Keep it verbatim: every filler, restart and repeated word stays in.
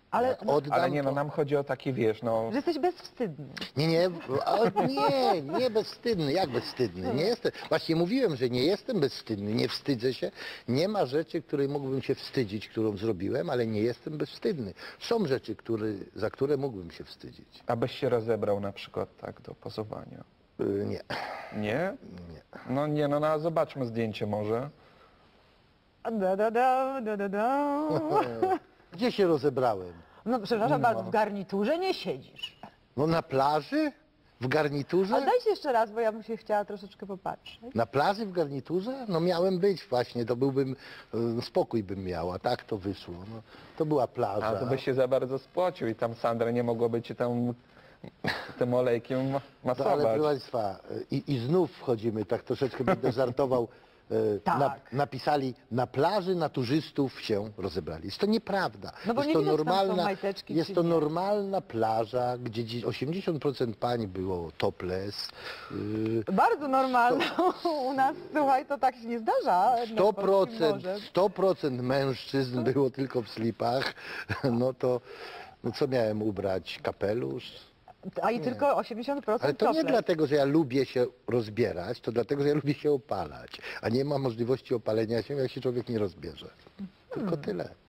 Ale, Jak no, oddam, Ale nie, no to... nam chodzi o taki, wiesz, no... że jesteś bezwstydny. Nie, nie, o, nie, nie bezwstydny. Jak bezwstydny? Nie jestem. Właśnie mówiłem, że nie jestem bezwstydny, nie wstydzę się. Nie ma rzeczy, której mógłbym się wstydzić, którą zrobiłem, ale nie jestem bezwstydny. Są rzeczy, które, za które mógłbym się wstydzić. Abyś się rozebrał na przykład tak do pozowania. Y, Nie, Nie? nie. No nie, no, no zobaczmy zdjęcie może. Da, da, da, da, da, da. Gdzie się rozebrałem? No przepraszam bardzo, w garniturze nie siedzisz. No na plaży? W garniturze? Ale dajcie jeszcze raz, bo ja bym się chciała troszeczkę popatrzeć. Na plaży w garniturze? No miałem być właśnie, to byłbym, y, spokój bym miał, a tak to wyszło. No, to była plaża. A to byś się za bardzo spłocił i tam Sandra nie mogłoby cię tam tym olejkiem ma- No, ale masować. proszę Państwa, i, i znów wchodzimy, tak troszeczkę będę żartował, e, Tak. na, napisali, na plaży naturzystów się rozebrali. Jest to nieprawda. No bo jest nie to widać, tam są normalna, majteczki, jest czy to nie. normalna plaża, gdzie dzi- osiemdziesiąt procent pań było topless, y, Bardzo normalne. U nas, słuchaj, to tak się nie zdarza. nad sto polskim procent, morzem. sto procent mężczyzn było tylko w slipach, no to no co miałem ubrać? Kapelusz? A i tylko osiemdziesiąt procent Ale to nie topless. dlatego, że ja lubię się rozbierać, to dlatego, że ja lubię się opalać. A nie ma możliwości opalenia się, jak się człowiek nie rozbierze. Tylko tyle.